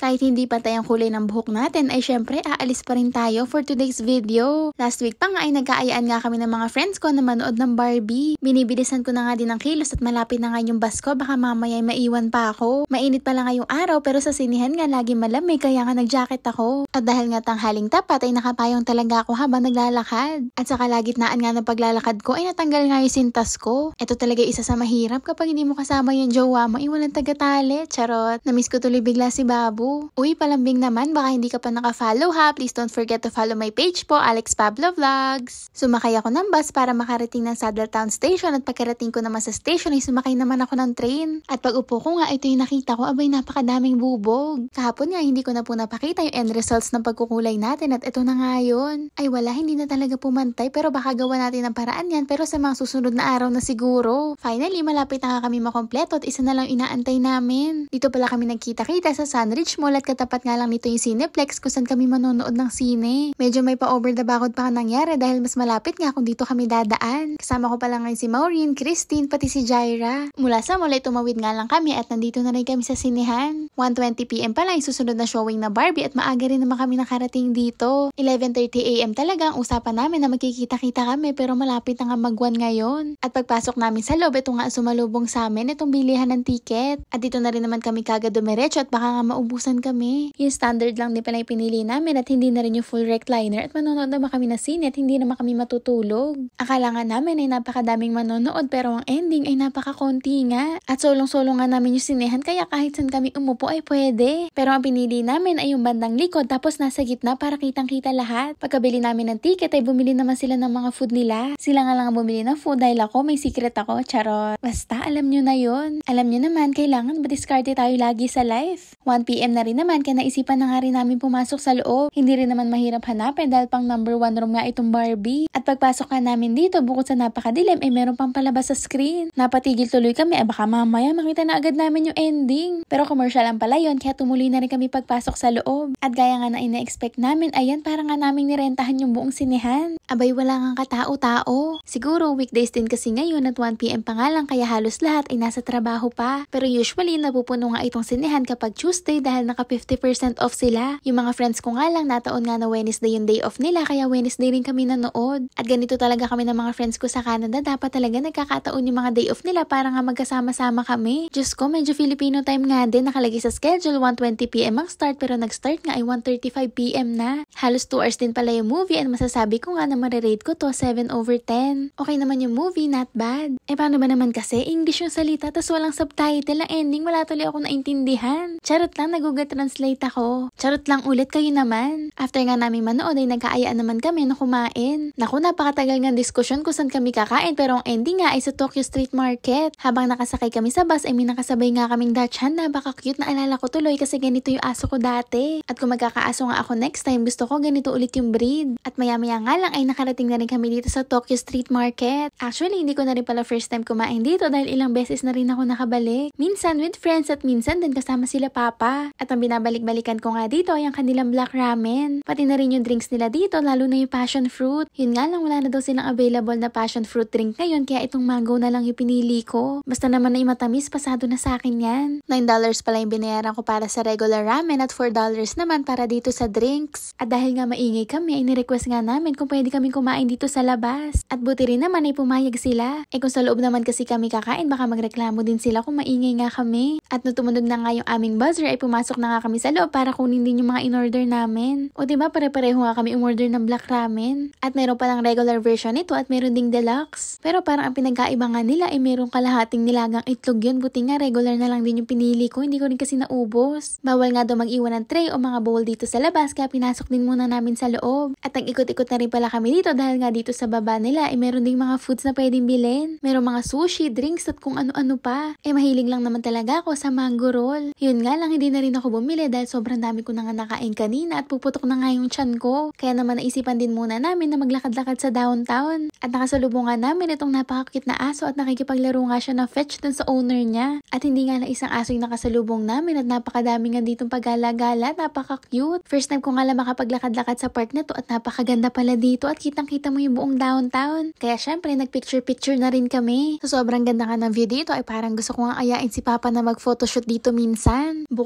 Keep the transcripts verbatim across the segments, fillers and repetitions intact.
Kahit hindi pantay ang kulay ng buhok natin, ay syempre aalis pa rin tayo for today's video. Last week pa nga ay nagkaayaan nga kami ng mga friends ko na manood ng Barbie. Binibilisan ko na nga din ang kilos at malapit na nga yung bus ko, baka mamaya ay maiwan pa ako. Mainit pa lang ngayong araw pero sa sinihan nga lagi malamig kaya nga nag-jacket ako. At dahil nga tanghaling tapat ay nakapayong talaga ako habang naglalakad. At sa kalagitnaan nga ng paglalakad ko ay natanggal nga yung sintas ko. Ito talaga isa sa mahirap kapag hindi mo kasama yung jowa mo, ay walang tagatali. Charot. Namiss ko tuloy bigla si Babu. Uy, palambing naman, baka hindi ka pa naka-follow ha. Please don't forget to follow my page po, Alex Pablo Vlogs. Sumakay ako ng bus para makarating ng Saddletown Station at pagkarating ko naman sa station ay sumakay naman ako ng train. At pag upo ko nga, ito yung nakita ko, abay napakadaming bubog. Kahapon nga, hindi ko na po napakita yung end results ng pagkukulay natin at ito na nga yun. Ay wala, hindi na talaga pumantay pero baka gawa natin ng paraan yan pero sa mga susunod na araw na siguro. Finally, malapit na nga kami makompleto at isa na lang inaantay namin. Dito pala kami nagkita-kita sa Sunridge Mall at katapat nga lang nito yung Cineplex kung saan kami manonood ng sine. Medyo may pa-over the background pa nangyari dahil mas malapit nga kung dito kami dadaan. Kasama ko pala ngayon si Maureen, Christine, pati si Jaira. Mula sa mall ay tumawid nga lang kami at nandito na rin kami sa sinehan. one twenty p m pa lang yung susunod na showing na Barbie at maaga rin naman kami nakarating dito. eleven thirty a m talaga ang usapan namin na magkikita-kita kami pero malapit na nga mag-one ngayon. At pagpasok namin sa loob, ito nga sumalubong sa amin itong bilihan ng ticket. At dito na rin naman kami kagad dumiretso at baka nga maubusan kami. Yung standard lang din pala yung pinili namin at hindi na rin yung full recliner at manonood naman kami na sine at hindi naman kami matutulog. Akala nga namin ay napakadaming manonood pero ang ending ay napakakonti nga. At solong-solong nga namin yung sinehan kaya kahit saan kami umupo ay pwede. Pero ang pinili namin ay yung bandang likod tapos nasa gitna para kitang-kita lahat. Pagkabili namin ng ticket ay bumili naman sila ng mga food nila. Sila nga lang ang bumili ng food dahil ako may secret ako, charot. Basta alam nyo na yun. Alam nyo naman kailangan madiskarte tayo lagi sa life. one p m na rin naman kaya naisipan na nga rin namin pumasok sa loob. Hindi rin naman mahirap hanapin dahil pang number one room nga itong Barbie. At pagpasok ka namin dito bukod sa napakadilim ay meron pang palabas sa screen. Napatigil tuloy kami ay baka mamaya makita na agad namin yung ending. Pero commercial lang pala yun kaya tumuloy na rin kami pagpasok sa loob. At gaya nga na ina-expect namin ayan para nga namin nirentahan yung buong sinehan. Abay wala nga katao-tao. Siguro weekdays din kasi ngayon at one p m pa nga lang kaya halos lahat ay nasa trabaho pa. Pero usually napupuno nga itong sinehan kapag Tuesday dahil naka fifty percent off sila. Yung mga friends ko nga lang nataon nga na Wednesday yung day off nila kaya Wednesday rin kami nanood. At ganito talaga kami ng mga friends ko sa Canada, dapat talaga nagkakataon yung mga day off nila para nga magkasama-sama kami. Diyos ko, medyo Filipino time nga din, nakalagay sa schedule one twenty p m ang start pero nag-start nga ay one thirty-five p m na. Halos two hours din pala yung movie and masasabi ko nga na marirate ko to seven over ten. Okay naman yung movie, not bad. Eh paano ba naman kasi English yung salita tas walang subtitle, ang ending wala tuloy ako naintindihan. Charot lang, nag-Google Translate ako. Charot lang ulit, kayo naman. After nga namin manood ay nagkaayaan naman kami na kumain. Naku, napakatagal ng diskusyon kung saan kami kakain pero ang ending nga ay sa Tokyo Street Market. Habang nakasakay kami sa bus ay may nakasabay nga kaming Dutch hand na baka cute na alala ko tuloy kasi ganito yung aso ko dati. At kung magkakaaso nga ako next time, gusto ko ganito ulit yung breed. At maya-maya nga lang ay nakarating na rin kami dito sa Tokyo Street Market. Actually, hindi ko na rin pala first time kumain dito dahil ilang beses na rin ako nakabalik. Minsan with friends at minsan din kasama sila papa. At ang binabalik-balikan ko nga dito ay ang kanilang black ramen. Pati na rin yung drinks nila dito, lalo na yung passion fruit. Yun nga lang, wala na daw silang available na passion fruit drink ngayon kaya itong mango na lang yung pinili ko. Basta naman ay matamis, pasado na sa akin yan. nine dollars pala yung binayaran ko para sa regular ramen at four dollars naman para dito sa drinks. At dahil nga maingay kami, ay nirequest nga namin kung pwede kami kumain dito sa labas. At buti rin naman ay pumayag sila. Eh kung sa loob naman kasi kami kakain, baka magreklamo din sila kung maingay nga kami. At nung tumunog na nga yung aming buzzer ay pumasok na nga kami sa loob para kunin din yung mga in-order namin. O diba pare-pareho nga kami umorder ng black ramen. At meron palang regular version nito at meron ding deluxe. Pero parang ang pinagkaiba nga nila ay meron kalahating nilagang itlog yun. Buti nga regular na lang din yung pinili ko. Hindi ko rin kasi naubos. Bawal nga daw mag-iwan ng tray o mga bowl dito sa labas kaya pinasok din muna namin sa loob. At nag-ikot-ikot na rin pala kami dito dahil nga dito sa baba nila ay meron ding mga foods na pwedeng bilhin. Meron mga sushi, drinks at kung ano-ano pa. Eh mahilig lang naman talaga ako sa mango roll. Yun nga lang, hindi na rin ako bumili dahil sobrang dami ko na nga nakain kanina at puputok na nga yung tiyan ko. Kaya naman naisipan din muna namin na maglakad-lakad sa downtown. At nakasalubong nga namin itong napakakit na aso at nakikipaglaro nga siya ng fetch dun sa owner niya. At hindi nga na isang aso yung nakasalubong namin at napakadami nga ditong pagala-gala, napaka-cute. First time ko nga lang makapaglakad-lakad sa park na to at napakaganda pala dito at kitang-kita mo yung buong downtown. Kaya syempre nagpicture-picture na rin kami. So sobrang ganda nga ng view dito ay parang gusto ko nga ayain si Papa na mag-photoshoot dito minsan. Bukod sa band,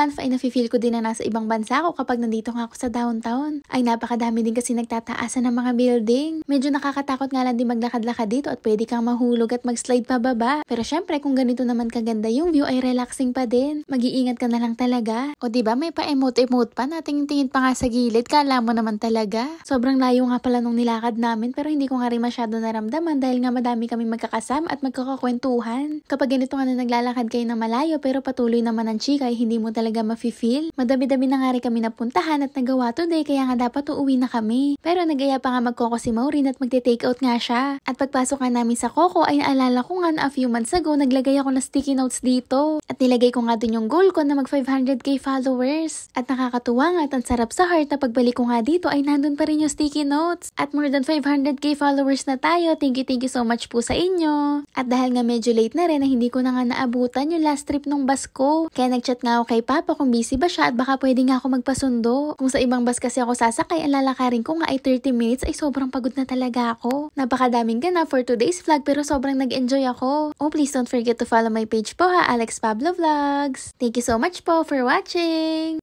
month ay nafe-feel ko din na nasa ibang bansa ako kapag nandito nga ako sa downtown. Ay napakadami din kasi nagtataasan ng mga building. Medyo nakakatakot nga lang din maglakad-lakad dito at pwede kang mahulog at mag-slide pababa. Pero syempre kung ganito naman kaganda yung view ay relaxing pa din. Mag-iingat ka na lang talaga. O diba may pa-emote-emote pa na tingin-tingin pa nga sa gilid. Kala mo naman talaga. Sobrang layo nga pala nung nilakad namin pero hindi ko nga rin masyado naramdaman dahil nga madami kami magkakasama at magkakakwentuhan. Kapag ganito nga na naglalakad kayo na malayo pero patuloy naman ang chika ay hindi mo talaga mafe-feel. Madami-dami na nga rin kami napuntahan at nagawa today kaya nga dapat uuwi na kami. Pero nagaya pa nga mag-Coco si Maureen at magte-take out nga siya. At pagpasok nga namin sa Coco ay naalala ko nga na a few months ago naglagay ako ng sticky notes dito. At nilagay ko nga dun yung goal ko na mag five hundred K followers. At nakakatuwa nga at ang sarap sa heart na pagbalik ko nga dito ay nandun pa rin yung sticky notes. At more than five hundred K followers na tayo. Thank you, thank you so much po sa inyo. At dahil nga medyo late na rin na hindi ko na nga naabutan yung last trip nung bus ko. Kaya nagchat nga ako kay Papa kung busy ba siya at baka pwede nga ako magpasundo. Kung sa ibang bus kasi ako sasakay, ang lalakarin ko nga ay thirty minutes ay sobrang pagod na talaga ako. Napakadaming gana for today's vlog pero sobrang nag-enjoy ako. Oh, please don't forget to follow my page po ha, Alex Pablo Vlogs. Thank you so much po for watching!